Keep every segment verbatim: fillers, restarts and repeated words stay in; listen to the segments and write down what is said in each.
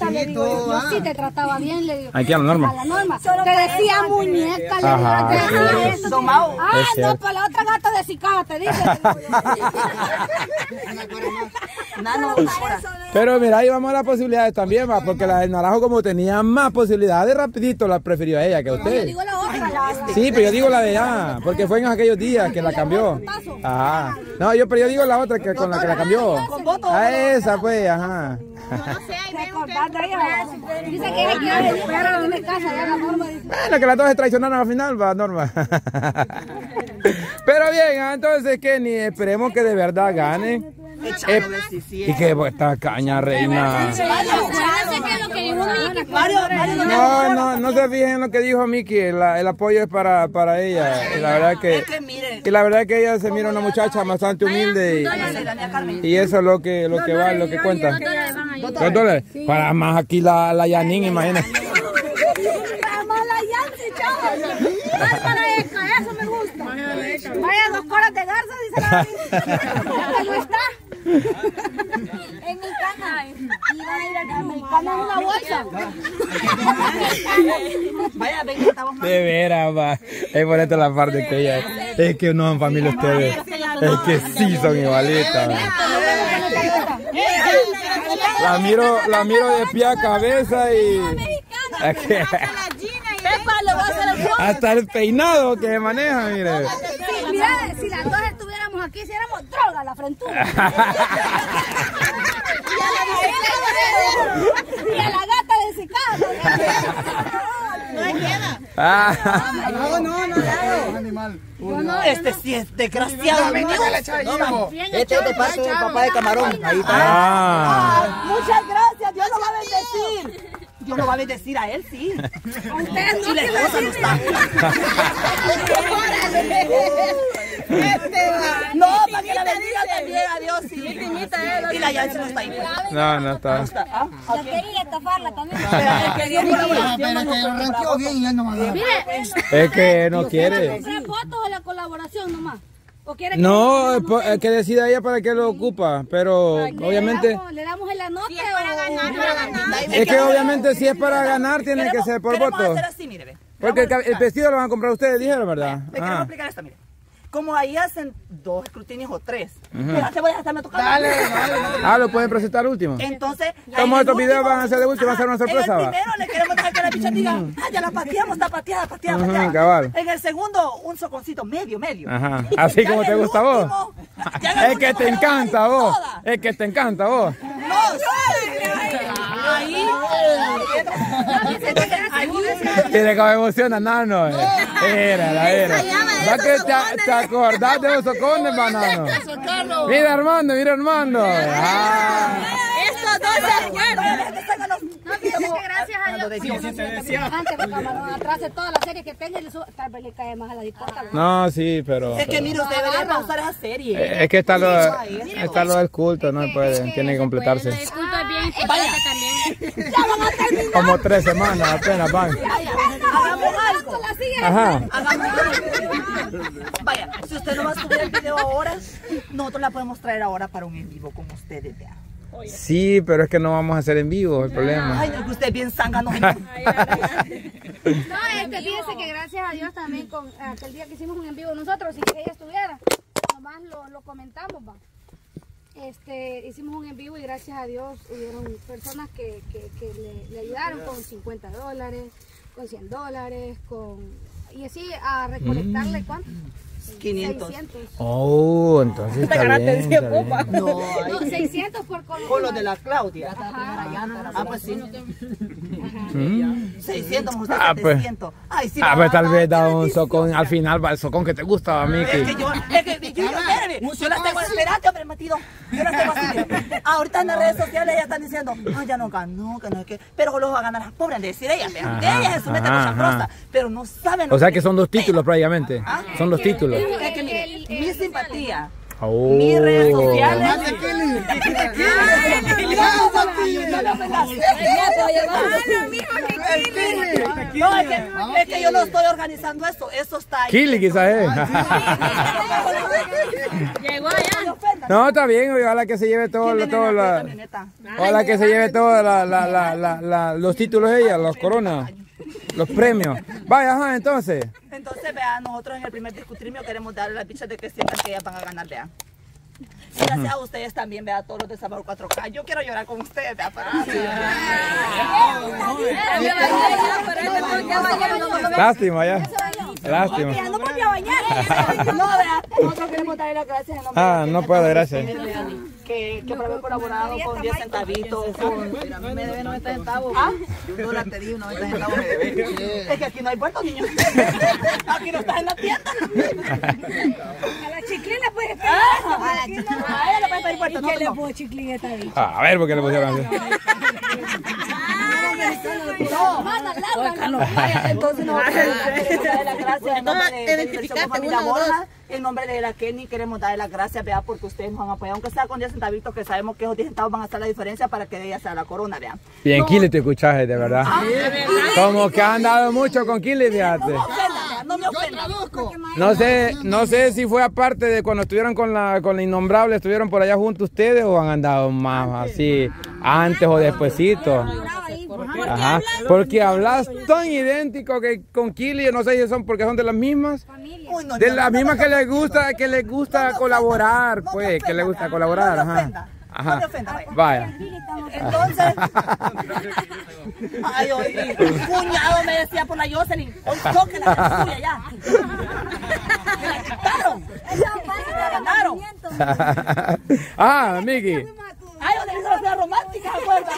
Norma, le digo, yo, yo sí te trataba bien, le digo. Aquí a la Norma. A la Norma. Te decía muñeca, le digo, te decía eso. Ah, no, para la otra gata de Sicaba, te dije. Pero mira, ahí vamos a las posibilidades también, va, porque la del Naranjo como tenía más posibilidades, rapidito la prefirió a ella que a usted. Yo digo la otra, la otra. Sí, pero yo digo la de ella, porque fue en aquellos días que la cambió. Ajá. No, yo, pero yo digo la otra que con la que la cambió. A esa pues, ajá. No sé, ahí vemos que... Dice que ella quiere venir, pero no tiene casa, ya la Norma dice. Bueno, que las dos se traicionaron al final, va, Norma. Pero bien, entonces, Kenny, esperemos que de verdad gane. Eh, y que esta caña, reina. No, no, no se fijen en lo que dijo Miki. El, el apoyo es para, para ella. Y la verdad que, y la verdad que ella se mira una muchacha bastante humilde y, y eso es lo que, lo que vale, lo que cuenta. ¿Dos dólares? Para más aquí la, la Yanin, imagínate. Para más la Yancy, chaval. Para eso me gusta. Vaya dos colas de garza, dice la ¿cómo está? En mi cana. Iba a ir a mi cana en una bolsa. Vaya, venga, estamos mal. De veras, va. Es bonita la parte que ella es. Es que no son familia ustedes. Es que sí son igualitas. La miro, la miro de pie a cabeza y... Hasta el peinado que se maneja, mire. Sí, mira, si las dos estuviéramos aquí, si éramos droga la frentura. Y a la gata de Sicaba. No queda. No, no, no, animal. No, este sí es desgraciado. Este es de parte del papá de Camarón. Ahí está. Ah. Muchas gracias, Dios lo va a bendecir. Dios lo va a bendecir a él, sí. Usted Y la esposa no está. No, para que la bendiga también a Dios, sí. Y la Yancy no está ahí. No, no está. Yo quería estafarla también. Pero que lo ranqueó bien y él no va a dar. Mire, Es que no quiere. ¿comprar fotos o la colaboración nomás? ¿O quiere que No, es po- es que decida ella para qué lo ocupa, pero le obviamente... damos, le damos el anote o... Es que obviamente si es para ganar tiene que ser por voto. Queremos hacer así, mire, ve. Porque el, el vestido lo van a comprar ustedes, dijeron, ¿verdad? Le queremos Ah. explicar esto, mire. Como ahí hacen dos escrutinios o tres. Mira, te voy a estarme tocando. Dale, dale. Ah, lo pueden presentar último. Entonces, Como en estos el videos último- van a ser de último, va a ser una sorpresa, En va. el primero le queremos dejar que la bicha diga, ah, ya la pateamos, está pateada, pateada, Ujú, pateada. cabal. En el segundo, un soconcito, medio, medio. Ajá. Así Ya como en te el gusta a vos. último, ya en el Es que te último, encanta a vos. toda. Es que te encanta a vos. No, sí. Ahí. Entonces, ahí. Tiene que me emociona, Nano. Era, la era. Va que te, te acordás de los socones, banano. Mira Armando, mira Armando. Ah. Estos dos se acuerdan. No, fíjate que gracias a Dios. Antes de Camarón, atrás de todas las series que tenga, tal vez le cae más a la discota. No, sí, pero... Es que mire, usted debería pausar esa serie. Eh, Es que está lo, está lo del culto, no puede, tiene que completarse. El culto es bien importante también. Ya van a terminar. Como tres semanas apenas van. Hagamos algo. Ajá. Hagamos algo. Vaya, si usted no va a subir el video ahora, nosotros la podemos traer ahora para un en vivo con ustedes, vea. Sí, pero es que no vamos a hacer en vivo, el problema. Ay, no, que usted es bien zángano. No, este, fíjese que gracias a Dios también con aquel día que hicimos un en vivo nosotros, si ella estuviera, nomás lo, lo comentamos, va. Este, hicimos un en vivo y gracias a Dios hubieron personas que, que, que le, le ayudaron con cincuenta dólares, con cien dólares, con... Y así a recolectarle, ¿cuánto? quinientos. seiscientos. Oh, entonces está bien, está bien. No, No, seiscientos por color. con lo de la Claudia. Ah, pues sí. Mm. seiscientos, usted Ah, pues. setecientos. Ay, sí. Ah, va pues a tal dar vez da un bendición. socón al final, va el socón que te gustaba, Es que Miki. yo, es que yo, yo, espérame, yo las tengo, espérate, hombre, metido. Yo las tengo así. Mira. Ahorita en las redes sociales ya están diciendo, no, ya no ganó, que no es que, pero los va a ganar las pobres, de decir ellas, vean, de Ajá, ellas se meten ajá, mucha prosa, ajá. pero no saben lo O sea que son dos títulos prácticamente. Son los títulos. Es que mire, mi simpatía, Oh. mis redes sociales. Dale, Kelly. No, es que, es que yo no estoy organizando esto, eso está ahí. Kili quizás es. Llegó allá. No, está bien, ojalá que se lleve todo, ¿Quién todo viene en la la, camioneta? ojalá que se lleve todos la, la, la, la, la- los títulos de ella, los coronas, los premios. Vaya, ajá, entonces. Entonces, vean, nosotros en el primer discutrimio queremos darle las bichas de que sientan que ellas van a ganar, vean. Y gracias a ustedes también, vean, todos los de Sabor cuatro K. Yo quiero llorar con ustedes, vean, para Lástima ya. Lástima. No podía bañar. No, vean, nosotros queremos darle las gracias en nombre Ah, de no puedo, gracias. Que, que por haber colaborado con diez centavitos, con... Me debe noventa centavos. ¿Ah? Un dólar te di, noventa centavos me debe. Es que aquí no hay puerto, niño. Aquí no estás en la tienda. A la chiclina puede estar. A ella le puede pedir puerto, no, ¿Qué le no. puedo chiclina ahí? A ver, ¿por qué le pusieron así? No, vaya, entonces nosotros queremos darle las gracias en nombre de, de Diversión Familia Borja, en nombre de la Kenny queremos darle las gracias, vea, porque ustedes nos han apoyado, aunque sea con diez centavitos, que sabemos que esos diez centavos van a hacer la diferencia para que ella sea la corona, vean. Bien, Kili, te escuchaste, de verdad. Como que han dado mucho con Kili, fíjate. No me ofenda. No sé, no sé si fue aparte de cuando estuvieron con la, con la Innombrable, estuvieron por allá juntos ustedes o han andado más así, antes o despuesito. Ajá, porque hablas tan idéntico que con Kili, yo no sé si son porque son de las mismas, Uy, no, de no, las no, mismas no, que no, les gusta, que les gusta colaborar, no me pues, ofenda, que les gusta vean. colaborar, No me ajá. ofenda. Ajá. No me ofenda, vaya. Vaya. Entonces, ay, oí, un cuñado me decía por la Jocelyn, hoy toque la suya ya. Me la quitaron, me la ganaron. Ah, Miki. Ay, donde hizo la cena romántica, ¿acuerdas?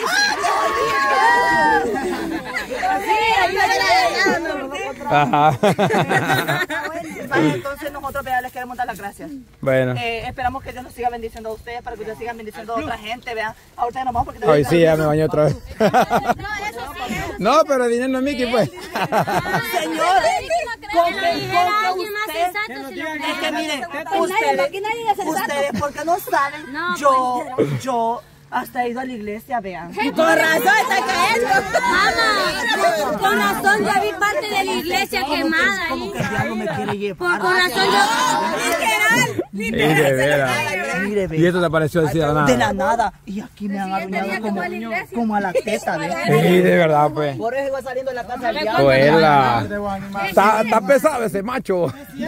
Sí, ahí Ajá. Vale, entonces nosotros vean, les queremos dar las gracias. Bueno. Eh, esperamos que Dios nos siga bendiciendo a ustedes, para que ustedes sigan bendiciendo a otra gente, vean. Ahorita nos vamos porque... Hoy sí, ya me bañé otra vez. No, eso sí. No, pero el dinero no es Miki, pues. Señor, con que, con que usted... Es que miren, ustedes, ustedes porque no saben, yo, yo hasta he ido a la iglesia, vean. Y con razón está cayendo. Mamá, con razón yo vi parte de la iglesia quemada Como ahí. que el diablo me quiere Por llevar. con razón yo... Sí, de veras. Mire, Y esto te apareció así de la de la nada. nada. Y aquí me han arruinado como, como a la teta, vean. Sí, de verdad, pues. Por eso iba saliendo de la casa del diablo. Pues la... Está, está pesado ese macho.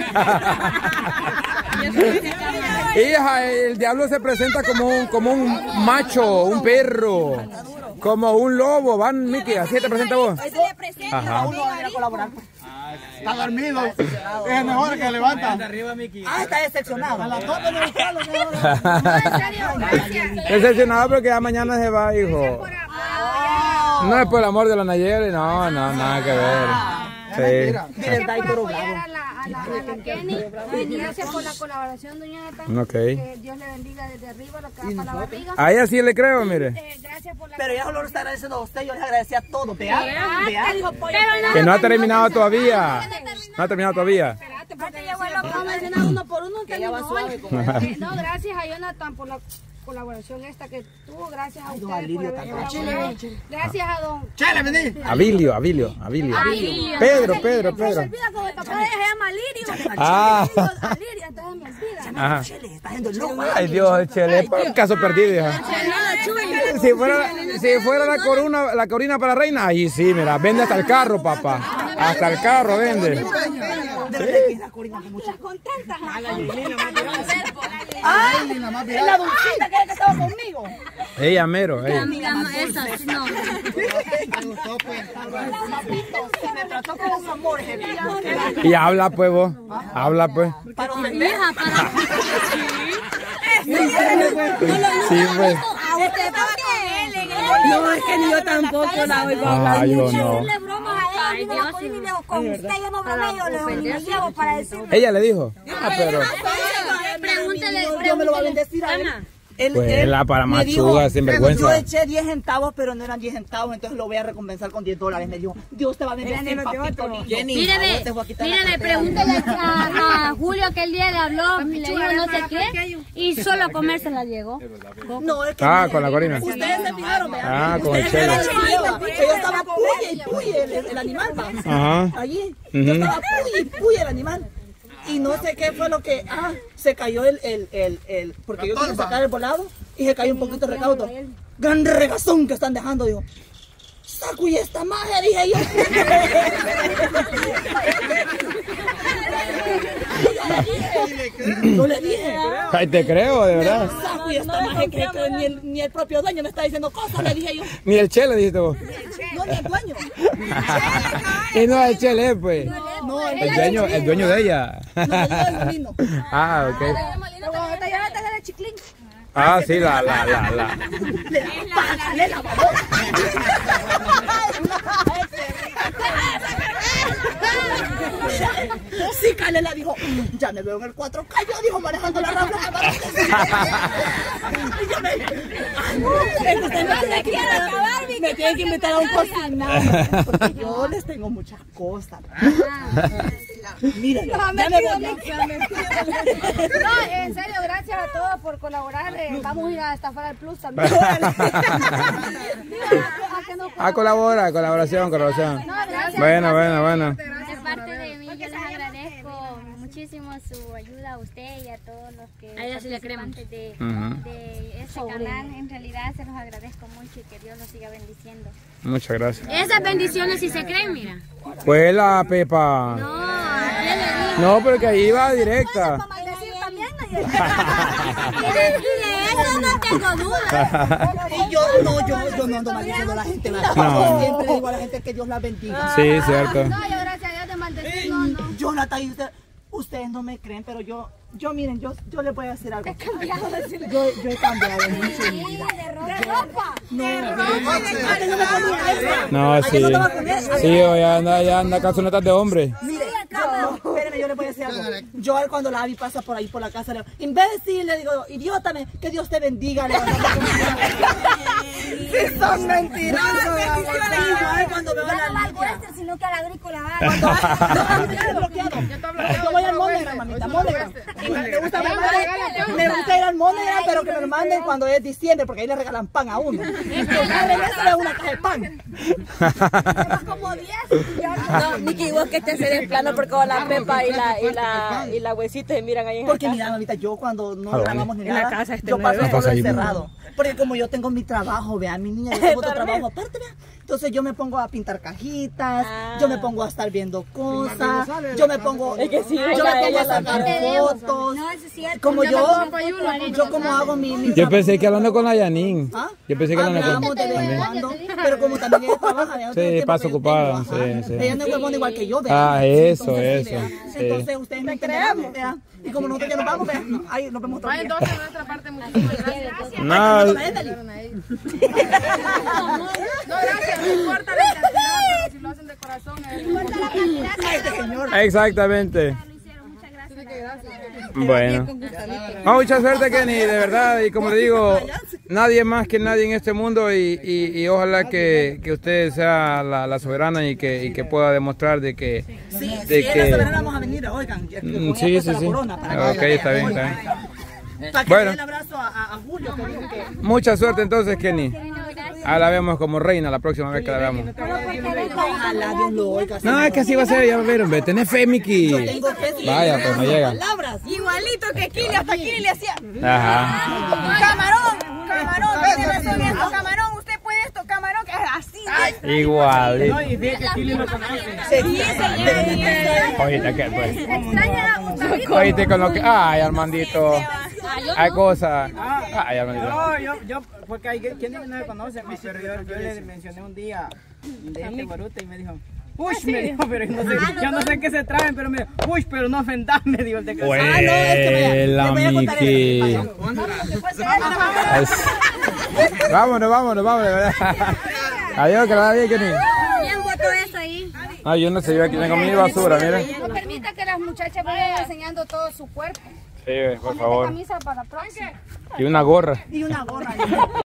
Hija, el diablo se presenta como un, como un macho, un perro, como un lobo. Van, Miki, así te presenta vos. Ajá. Uno va a venir a colaborar. Está dormido. Es mejor que levanta. Ah, está decepcionado. Decepcionado porque ya mañana se va, hijo. No es por el amor de la Nayeli, no, no, nada que ver. Sí. Miren, está ahí puro bravo. A la, a la, a la Kenny, y gracias por la colaboración, doña Neta. Ok. Que Dios le bendiga desde arriba, lo que va para la barriga. A ella sí le creo, mire. Eh, gracias por la Pero ella solo lo está agradeciendo a usted, yo les agradecía a todos, vean, vean. Que no ha terminado todavía. No ha terminado todavía. Porque llegó el loco a mencionar uno por uno, que terminó hoy. Eh, No, gracias a Jonathan por la colaboración esta que tuvo, gracias a ustedes por haber colaborado. Gracias a don... Chale, vení. Abilio, Abilio, Abilio. Pedro, Pedro, Se Pedro. me olvida como el papá de ella se llama Lirio. Ah. Lirio, entonces me olvida. Ajá. Chele, está haciendo el loco. Ay, Dios, el Chele, un caso perdido, hija. Si fuera, si fuera la corona, la corina para reina, ahí sí, mira, vende hasta el carro, papá. Hasta el carro vende. De verdad que la Corina con muchas Contenta. Ay, es la dulcita que era que estaba conmigo. Ella mero, ella. Esa, sí, no. Me trató como un amor ese día. Y habla pues vos, habla pues. Para ofender. Hija, para... Sí, pues. No, es que ni yo tampoco la oigo hablar. Ah, yo no. Ay, Dios, sí. Con usted yo no bromeo, le le llevo para decirle. Ella le dijo. Ah, pero. Pregúntele, Dios me lo va a pregúntele. bendecir a él. Él, Pues él la para me machuga, dijo, sinvergüenza. Yo eché diez centavos, pero no eran diez centavos, entonces lo voy a recompensar con diez dólares. Me dijo, Dios te va a bendecir, papito lindo. Míreme, míreme, pregúntele a, a Julio que el día le habló, le dijo no sé qué, y solo a comer se la llegó. No, es que Ah, miren, con la Corina. ustedes se fijaron, vean. Ah, con el Ustedes Chele. se fijaron, que yo estaba puye y puye el, el animal, va. Ajá. Allí, Ujú. yo estaba puye y puye el animal. Y no sé qué fue lo que, ah, se cayó el, el, el, el porque yo quise sacar el volado y se cayó un poquito de recaudo. Gran regazón que están dejando, digo. Saco y esta magia, dije yo. Yo le dije. Ay, te creo, de verdad. Saco y esta magia, que, que ni, el, ni el propio dueño me está diciendo cosas, le dije yo. Ni el Che le dijiste vos. No, ni el dueño. Y no el Che le, pues. No, el, El dueño, el dueño de ella. No, el molino. Ah, ok. chiclín. Ah, sí, la, la, la, la. Pásale la babona. Sí, Calela dijo, ya me veo en el cuatro K, yo dijo, manejando la Rambla. Y yo me, ay, no, usted no se quiere acabar, me tienen que invitar a un cocinado, porque yo les tengo muchas cosas. Miren, ya me voy. No, en serio, gracias a todos por colaborar. Eh, vamos a ir a estafar al Plus también. Ah, colabora, colaboración, colaboración. Bueno, bueno, bueno. De parte de mí, yo les agradezco muchísimo su ayuda a usted y a todos los que A ella sí le creemos. participantes de, Ujú. de este canal. En realidad se los agradezco mucho y que Dios los siga bendiciendo. Muchas gracias. Esas bendiciones si se creen, mira. Pues la Pepa. No, ¿qué le digo? No, pero que ahí va directa. Y de eso no tengo duda. Y yo no, yo, yo no ando maldiciendo a la gente. ¿verdad? No. Yo siempre le digo a la gente que Dios la bendiga. Sí, cierto. No, yo gracias a Dios de maldecir, no, no. Jonathan, usted, ustedes no me creen, pero yo, yo miren, yo, yo les voy a decir algo. Yo, yo he cambiado mucho en mi vida. De ropa. No, antes no me ponía eso. No, Antes sí. no me ponía eso. Sí, o ya anda, ya anda calzonetas de hombre. Mire, yo, espérenme, yo le voy a decir algo. Yo cuando la vi pasa por ahí por la casa, le digo, imbécil, le digo, idiota, me- que Dios te bendiga. Le digo, sí, son mentirosos. Igual cuando veo a la Lidia. Sino que a la agrícola. Yo bloqueado. Yo voy al Monegram, mamita, Monegram. Y me gusta, me gusta- me gusta ir al Monegram, pero que me lo manden cuando es diciembre, porque ahí le regalan pan a uno. Entonces, eso es una caja de pan. Como diez. No, Niki, vos que te haces de plano porque con la Pepa y la, y la, y la huesita se miran ahí en Porque la mira, mamita, yo cuando no Ah, grabamos ni En la nada, casa este yo paso nueve. todo Pasa ahí, encerrado. Porque como yo tengo mi trabajo, vean, mi niña, yo tengo otro trabajo aparte, vean. Entonces yo me pongo a pintar cajitas, Ah. yo me pongo a estar viendo cosas, yo me pongo, Es que sí, yo ella- me pongo ella a sacar también. fotos. No, eso es cierto. Como yo, yo como hago mi, mi Yo pensé que hablando con la Yanin. ¿Ah? Yo pensé que hablando Hablamos con de vez en también. cuando, pero como también ella trabaja, ella no tiene Sí, tiempo pasa que yo ocupada, tengo, ajá. sí, sí. Ella no es huevona igual que yo, vean. Ah, eso, Entonces, eso, vean. sí. Entonces ustedes me creemos, vean. Y como nosotros ya nos vamos, vean, ahí nos vemos otro día. Entonces, de nuestra parte, muchísimas gracias. No, No, gracias, no importa la cantidad, pero si lo hacen de corazón, es... exactamente. Bueno. No, mucha suerte, Kenny, de verdad. Y como le digo, nadie más que nadie en este mundo. Y, y, y ojalá que, que usted sea la, la soberana y que, y que pueda demostrar de que... Sí, de si es la que soberana vamos a venir, oigan. que- que Mm, voy a sí, puesta sí, la sí. corona para Ok, que- está bien, está bien. Para que Bueno. le dé el abrazo a, a- a Julio, que dijo que... Mucha suerte entonces, Kenny. Ah, la vemos como reina la próxima vez que la veamos. Ojalá Dios lo oiga. No, es que así va a ser, ya lo vieron, ve. Tenés fe, Miki. Tengo fe, sí. Vaya, pues no llega. Palabras. Igualito que Kili, hasta Kili le hacía. Ajá. Camarón, camarón, tiene razón esto, camarón, usted puede esto, camarón, que es así. Igual. Y ve que Kili lo conoce. Oíste, ¿qué pues? Extraña a Gustavito. Oíste con lo que... Ay, Armandito. Hay cosas. Ay, Armandito. No, yo, yo, porque hay quien no me conoce, pero yo, yo le mencioné un día de este Boruto y me dijo, uy, me dijo, pero yo no sé, yo no sé qué se traen, pero me dijo, uy, pero no ofendas, me dijo el de que Huela, Ah, no, es que vaya, le voy a contar Miki. eso. Es- Vámonos, vámonos, vámonos. Adiós, que la vaya bien, Kenny. ¿Quién votó eso ahí? Ah, yo no sé, yo aquí tengo mi basura, miren. No permita que las muchachas vayan enseñando todo su cuerpo. Sí, por Ponete favor. camisa para la próxima. Y una gorra. Y una gorra.